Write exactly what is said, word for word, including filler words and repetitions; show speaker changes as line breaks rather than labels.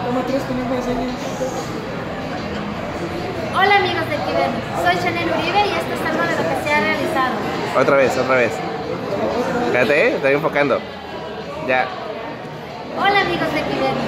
Toma tres con lengua de señas.
Hola amigos de Kiber, soy Chanel Uribe y esto es algo de lo que se ha realizado.
Otra vez, otra vez. Espérate, ¿eh? Estoy enfocando. Ya.
Hola amigos de Kiber,